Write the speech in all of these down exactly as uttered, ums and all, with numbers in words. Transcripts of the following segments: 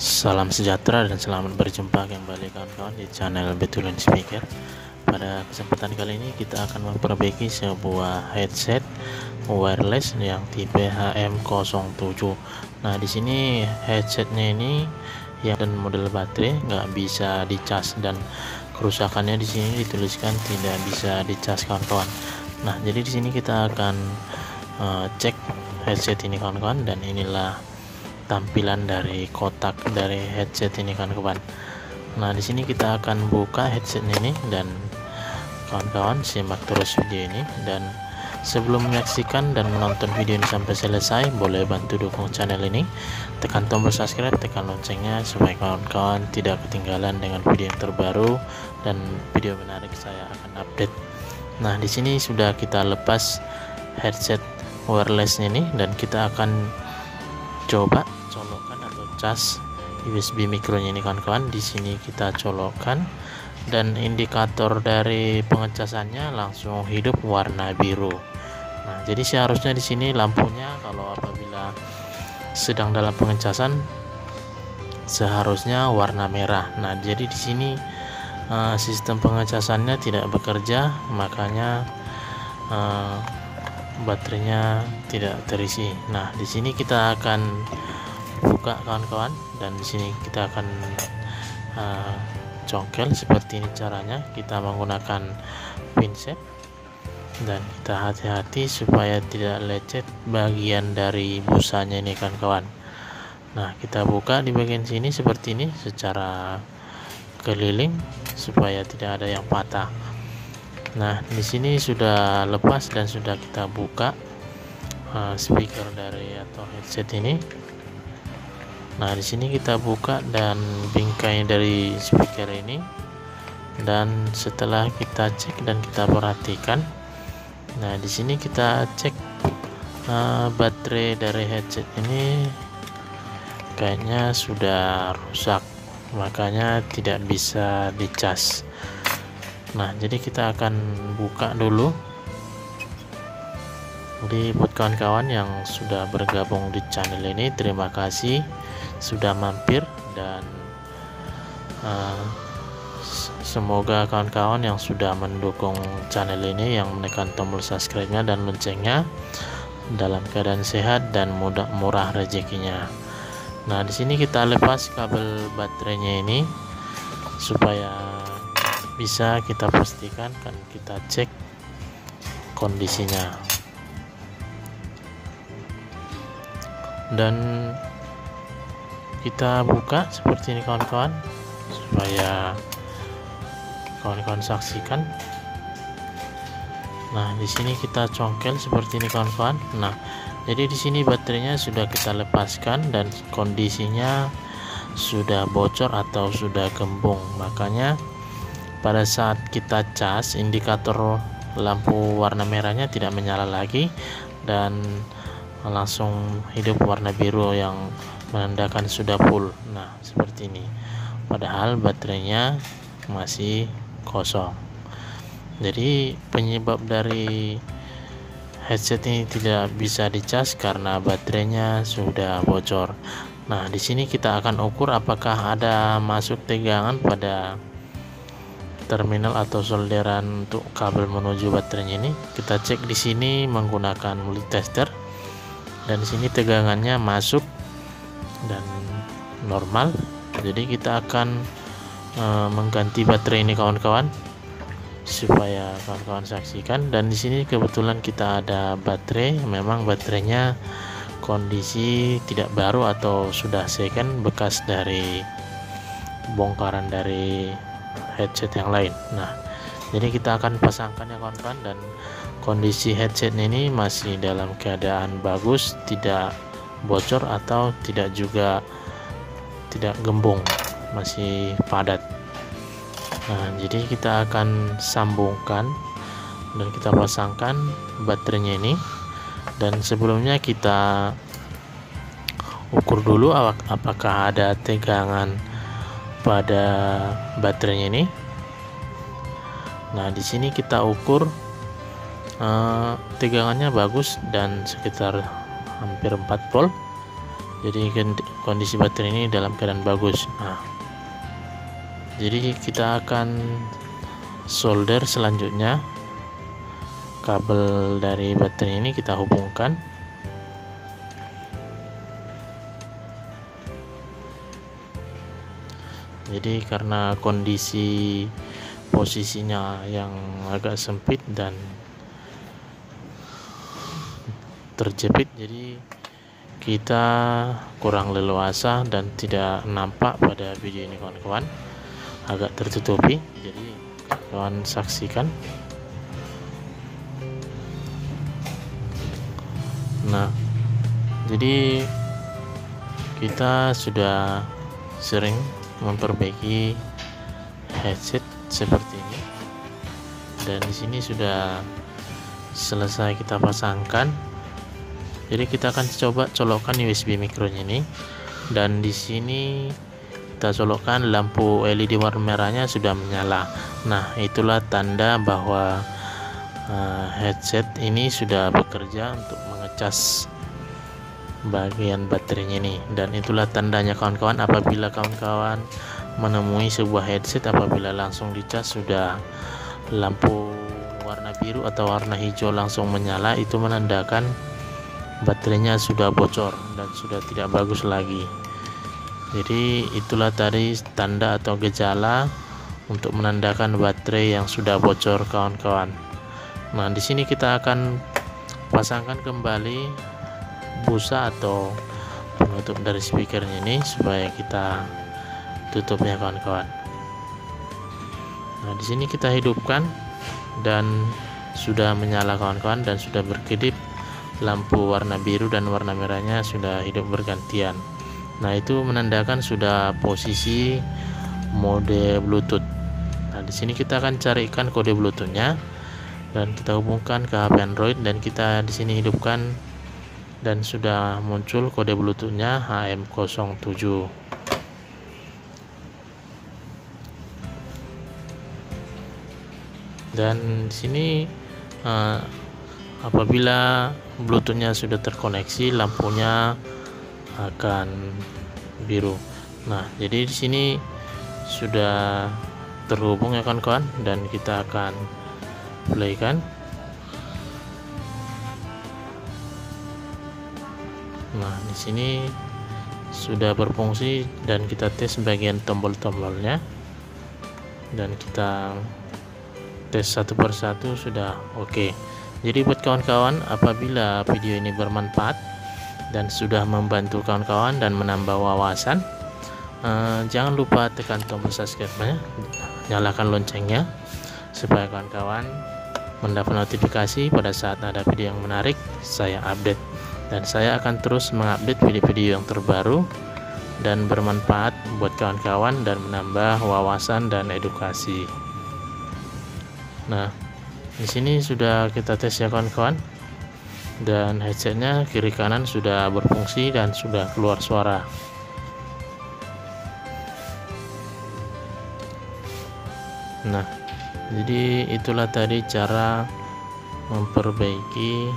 Salam sejahtera dan selamat berjumpa kembali kawan-kawan di channel Betulin Speaker. Pada kesempatan kali ini kita akan memperbaiki sebuah headset wireless yang tipe H M nol tujuh. Nah, di sini headsetnya ini ya dan model baterai nggak bisa dicas, dan kerusakannya di sini dituliskan tidak bisa dicas kawan-kawan. Nah, jadi di sini kita akan uh, cek headset ini kawan-kawan, dan inilah tampilan dari kotak dari headset ini kawan-kawan. Nah, di sini kita akan buka headset ini, dan kawan-kawan simak terus video ini. Dan sebelum menyaksikan dan menonton video ini sampai selesai, boleh bantu dukung channel ini, tekan tombol subscribe, tekan loncengnya supaya kawan-kawan tidak ketinggalan dengan video yang terbaru dan video menarik saya akan update. Nah, di sini sudah kita lepas headset wireless ini, dan kita akan coba colokkan atau cas U S B mikronya ini kawan-kawan. Di sini kita colokkan, dan indikator dari pengecasannya langsung hidup warna biru. Nah, jadi seharusnya di sini lampunya kalau apabila sedang dalam pengecasan seharusnya warna merah. Nah, jadi di sini uh, sistem pengecasannya tidak bekerja, makanya uh, baterainya tidak terisi. Nah, di sini kita akan buka kawan-kawan, dan di sini kita akan uh, congkel seperti ini caranya. Kita menggunakan pinset, dan kita hati-hati supaya tidak lecet bagian dari busanya ini kawan-kawan. Nah, kita buka di bagian sini seperti ini secara keliling supaya tidak ada yang patah. Nah, di sini sudah lepas dan sudah kita buka uh, speaker dari atau headset ini. Nah, di sini kita buka dan bingkai dari speaker ini, dan setelah kita cek dan kita perhatikan, nah di sini kita cek uh, baterai dari headset ini kayaknya sudah rusak, makanya tidak bisa dicas. Nah, jadi kita akan buka dulu. Jadi buat kawan-kawan yang sudah bergabung di channel ini, terima kasih sudah mampir, dan uh, semoga kawan-kawan yang sudah mendukung channel ini, yang menekan tombol subscribe-nya dan loncengnya, dalam keadaan sehat dan mudah murah rezekinya. Nah, di sini kita lepas kabel baterainya ini supaya bisa kita pastikan, kan kita cek kondisinya. Dan kita buka seperti ini kawan-kawan supaya kawan-kawan saksikan. Nah, di sini kita congkel seperti ini kawan-kawan. Nah, jadi di sini baterainya sudah kita lepaskan dan kondisinya sudah bocor atau sudah gembung, makanya pada saat kita cas indikator lampu warna merahnya tidak menyala lagi, dan langsung hidup warna biru yang menandakan sudah full. Nah, seperti ini, padahal baterainya masih kosong. Jadi penyebab dari headset ini tidak bisa dicas karena baterainya sudah bocor. Nah, di sini kita akan ukur apakah ada masuk tegangan pada terminal atau solderan untuk kabel menuju baterainya ini. Kita cek di sini menggunakan multitester, dan di sini tegangannya masuk dan normal. Jadi kita akan e, mengganti baterai ini kawan-kawan supaya kawan-kawan saksikan. Dan di sini kebetulan kita ada baterai, memang baterainya kondisi tidak baru atau sudah second, bekas dari bongkaran dari headset yang lain. Nah, jadi kita akan pasangkan ya kawan-kawan, dan kondisi headset ini masih dalam keadaan bagus, tidak bocor atau tidak juga tidak gembung, masih padat. Nah, jadi kita akan sambungkan dan kita pasangkan baterainya ini, dan sebelumnya kita ukur dulu apakah ada tegangan pada baterainya ini. Nah, di sini kita ukur uh, tegangannya bagus dan sekitar hampir empat volt. Jadi kondisi baterai ini dalam keadaan bagus. Nah, jadi kita akan solder selanjutnya kabel dari baterai ini kita hubungkan. Jadi karena kondisi posisinya yang agak sempit dan terjepit, jadi kita kurang leluasa dan tidak nampak pada video ini kawan-kawan, agak tertutupi. Jadi kawan saksikan. Nah, jadi kita sudah sering memperbaiki headset seperti ini, dan di sini sudah selesai kita pasangkan. Jadi kita akan coba colokkan U S B mikronya ini, dan di sini kita colokkan lampu L E D warna merahnya sudah menyala. Nah, itulah tanda bahwa uh, headset ini sudah bekerja untuk mengecas bagian baterainya ini, dan itulah tandanya kawan-kawan apabila kawan-kawan menemui sebuah headset apabila langsung dicas sudah lampu warna biru atau warna hijau langsung menyala, itu menandakan baterainya sudah bocor dan sudah tidak bagus lagi. Jadi itulah tadi tanda atau gejala untuk menandakan baterai yang sudah bocor kawan-kawan. Nah, di sini kita akan pasangkan kembali busa atau penutup dari speakernya ini supaya kita tutupnya kawan-kawan. Nah, di sini kita hidupkan dan sudah menyala kawan-kawan, dan sudah berkedip lampu warna biru dan warna merahnya sudah hidup bergantian. Nah, itu menandakan sudah posisi mode Bluetooth. Nah, di sini kita akan carikan kode Bluetoothnya dan kita hubungkan ke H P Android, dan kita di sini hidupkan dan sudah muncul kode Bluetoothnya H M nol tujuh. Dan di sini uh, apabila Bluetoothnya sudah terkoneksi, lampunya akan biru. Nah, jadi di sini sudah terhubung ya kawan-kawan, dan kita akan playkan. Nah, di sini sudah berfungsi dan kita tes bagian tombol-tombolnya, dan kita tes satu persatu sudah oke. Okay. Jadi buat kawan-kawan, apabila video ini bermanfaat dan sudah membantu kawan-kawan dan menambah wawasan, eh, jangan lupa tekan tombol subscribe-nya, nyalakan loncengnya supaya kawan-kawan mendapat notifikasi pada saat ada video yang menarik saya update. Dan saya akan terus mengupdate video-video yang terbaru dan bermanfaat buat kawan-kawan dan menambah wawasan dan edukasi. Nah, di sini sudah kita tes ya kawan-kawan, dan headsetnya kiri kanan sudah berfungsi dan sudah keluar suara. Nah, jadi itulah tadi cara memperbaiki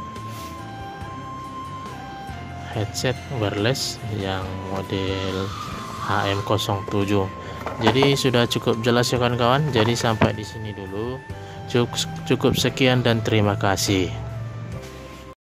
headset wireless yang model H M nol tujuh. Jadi sudah cukup jelas ya kawan-kawan. Jadi sampai di sini dulu. Cukup, cukup sekian dan terima kasih.